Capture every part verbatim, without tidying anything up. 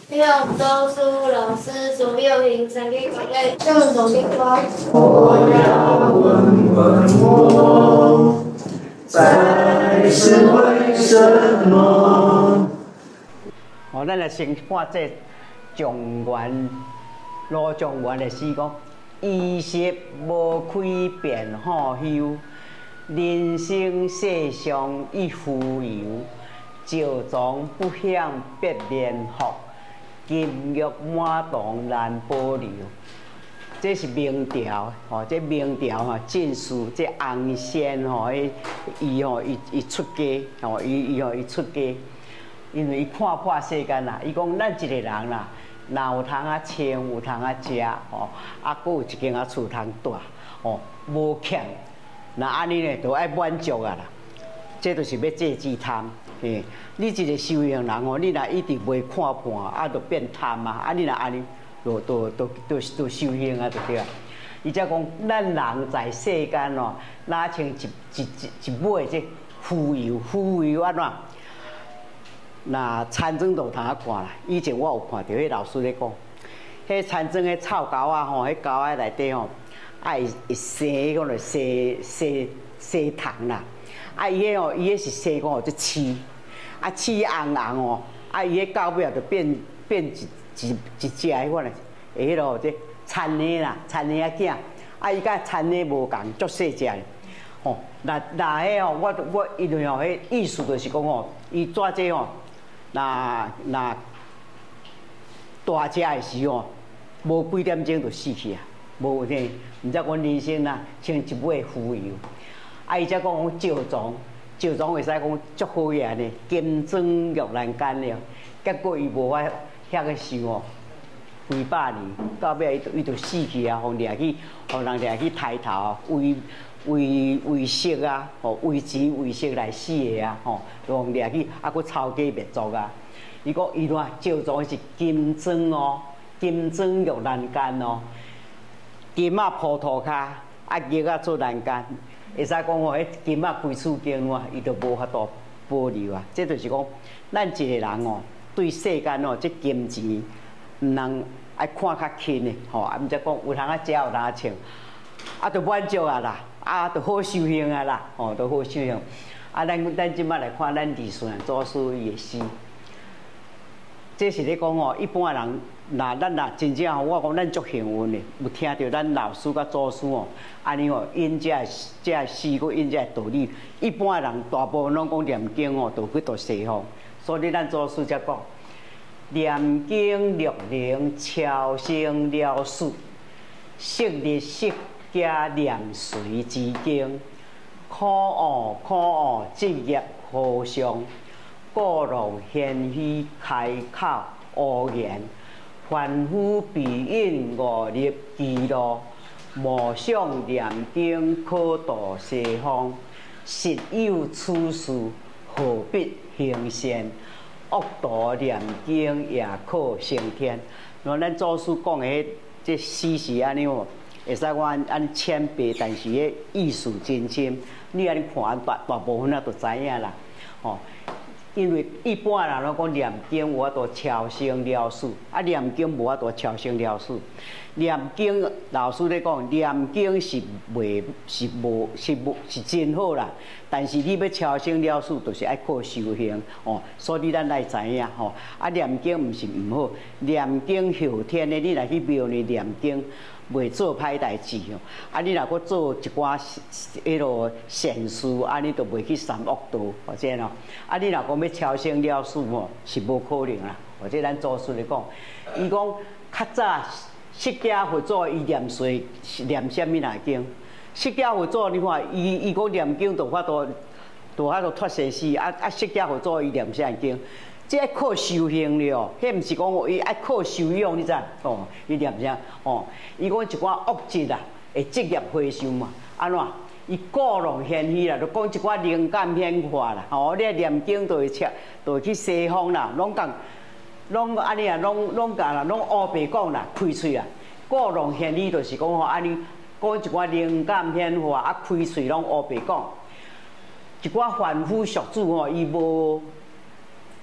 用周书老师所用hình成的种类更懂的光。 我要问问我，在是为什么？ 哦，咱来先看这状元罗状元的诗讲：衣食无亏便好休，人生世上亦浮游。朝妆不享别年福，金玉满堂难保留。这是明朝，吼，这明朝吼进士，这洪宪吼，伊吼伊伊出家，吼伊伊吼伊出家，因为伊看破世间啦，伊讲咱一个人啦，若有通啊穿，有通啊食，吼，啊，佫有一间啊厝通住，吼，无欠，那安尼呢，就爱满足啊啦。这就是要戒之贪。嘿，你一个修行人哦，你若一直袂看破，啊，就变贪啊！啊，你若安尼，就就就就就修行啊，就对啊。伊则讲，咱人在世间哦，哪像一一一一尾这浮游，浮游安怎？那田庄就有通啊看啦。以前我有看到迄老师咧讲，迄田庄迄臭狗仔吼，迄狗仔内底吼，爱会生迄个生生生虫啦。啊，伊迄哦，伊迄是生讲哦，即刺，啊刺红红哦，啊伊迄到尾啊就变变一一一只迄款嘞，会迄落即田螺啦，田螺仔囝，啊伊甲田螺无共，足细只嘞，吼，那那迄哦，我我因为哦，迄意思就是讲哦，伊抓这哦，那那大只的时哦，无几点钟就死去啊，无呢，毋则讲人生啊，像一尾浮游。啊，伊则讲讲赵庄，赵庄会使讲足好个安尼，金装玉兰间了。结果伊无法遐个想哦，几百年到尾伊就伊就死去啊，互掠去，互人掠去抬头，为为为色啊，吼为钱为色来死个啊，吼，互掠去，啊，佫抄家灭族啊。伊讲伊话赵庄是金装哦，金装玉兰间哦，金啊铺涂骹，啊玉啊做兰间。会使讲吼，迄金仔开厝经哇，伊就无法度保留啊。这就是讲，咱一个人哦，对世间哦，这金钱毋通爱看较轻的吼，啊，毋则讲有通啊食，有通啊穿，啊，就满足啊啦，啊，就好修行啊啦，吼，就好修行。啊，咱咱即摆来看咱历史祖师伊的诗，这是咧讲哦，一般人。那咱若真正吼，我讲咱足幸运的，有听到咱老师甲祖师哦，安尼哦，因这这诗佮因这道理，一般人大部分拢讲念经哦，都去读西方，所以咱祖师才讲，念经六灵超生了事，昔日释迦念随之经，可恶可恶职业互相，故弄闲语开口胡言。凡夫必引误入歧路，莫想念经可度西方。实有此事，何必行善？恶道念经也可升天。像咱祖师讲的迄这诗是安尼哦，会使我按按浅白，但是迄意思真深。你安尼看，大大部分啊都知影啦，吼、哦。因为一般人拢讲念经有法度超生了事，啊念经无法度超生了事。念经老师咧讲，念经是袂是无是无是真好啦，但是你要超生了事，就是爱靠修行哦。所以咱来知影吼，啊念经毋是毋好，念经后天咧，你若去庙里念经。袂做歹代志哦，啊！你若搁做一寡迄落善事，啊，你就袂去三恶道，或者喏，啊！你若讲要超生了事吼，是无可能啦。或者咱祖师咧讲，伊讲较早释迦佛祖伊念谁念啥物呐经？释迦佛祖你看，伊伊讲念经就法度，就法度脱生死，啊啊！释迦佛祖伊念啥经？这爱靠修行了哦，迄毋是讲伊爱靠修养，你知哦？伊念啥？哦，伊讲一寡恶疾啦，会职业回收嘛？安怎？伊故弄闲语啦，就讲一寡灵感显化啦。吼、哦，你念经就会切，就会去西方啦，拢讲，拢安尼啊，拢拢讲啦，拢乌白讲啦，开喙啦。故弄闲语就是讲吼，安尼讲一寡灵感显化，啊，开喙拢乌白讲。一寡凡夫俗子吼，伊无。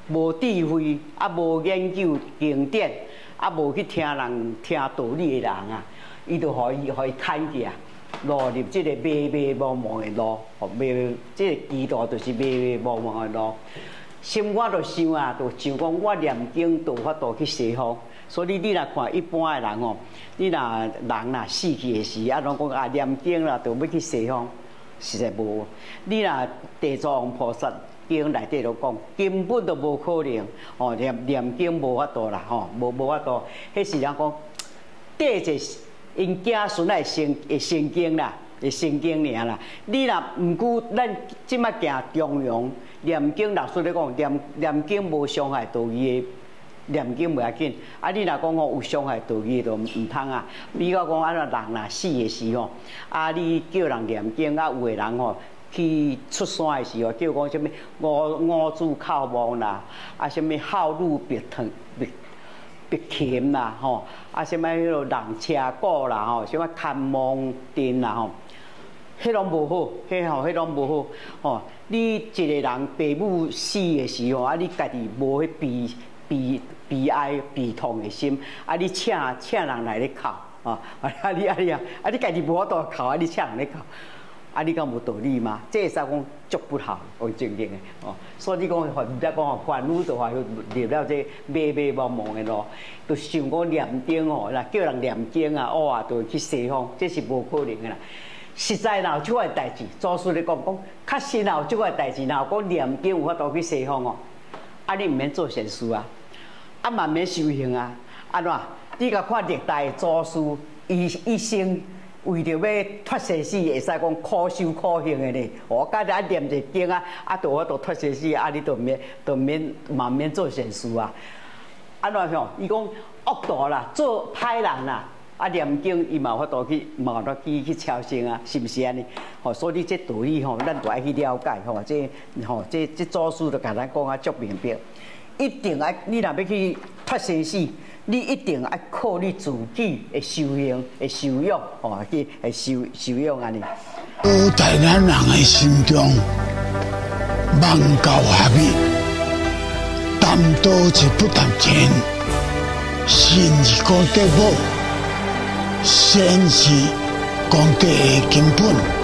无智慧，啊无研究经典，啊无去听人听道理的人啊，伊就互伊互伊牵去啊，落入即个迷迷茫茫的路，哦，迷即个基督就是迷迷茫茫的路。心我就想啊，就想讲我念经就有法度去西方。所以你若看一般的人哦，你若人若死去的时，啊，拢讲啊念经啦，就要去西方，实在无。你若地藏王菩萨经内底都讲，根本都无可能。哦，念念经无法度啦，吼、哦，无无法度。迄是人讲，地者因子孙来成会成经啦，会成经尔啦。你若毋顾咱即摆行中庸，念经老师咧讲，念念经无伤害道义的。念经袂要紧，啊！你若讲吼有伤害道义，就毋毋通啊。比较讲安怎人若死的时吼，啊，你叫人念经，啊，有个人吼去出山的时候，叫讲什物五五子靠亡啦，啊，什物孝女别疼别别琴啦，吼，啊，什物迄落人车鼓啦，吼，什物看望阵啦，吼，迄拢无好，迄吼迄拢无好，吼。你一个人爸母死的时候，啊，你家己无迄悲悲。悲哀、悲痛的心，啊！你请请人来咧哭，啊！啊你啊你啊！啊你家己无法度哭，啊你请人咧哭，啊你讲无道理吗？这会使讲足不好，讲正经的哦。所以你讲，凡毋则讲吼，凡夫就话入了这迷迷茫茫的路，就想讲念经吼，啦叫人念经啊，哦啊，就去西方，这是无可能的啦。实在若有即款代志，祖师咧讲讲，确实若有即款代志，若有讲念经有法度去西方哦，啊你毋免做善事啊。啊，慢慢修行啊！安怎？你甲看历代祖师，伊一生为着要脱生死，会使讲苦修苦行的呢。我家己啊念一经啊，啊，就我都脱生死，啊，你就免就免慢免做善事啊。安怎样？伊讲恶道啦，做歹人啦，啊念经伊嘛有法度去，嘛有法度去去超生啊，是毋是安尼？吼，所以这道理吼，咱都爱去了解吼。这吼，这这祖师就甲咱讲啊，足明白。一定爱，你若要去脱生死，你一定爱靠你自己的修行、的修养，哦，去来修修养安尼。 在咱人的心中，万教合一，担当是不谈钱，信是功德母，善是功德的根本。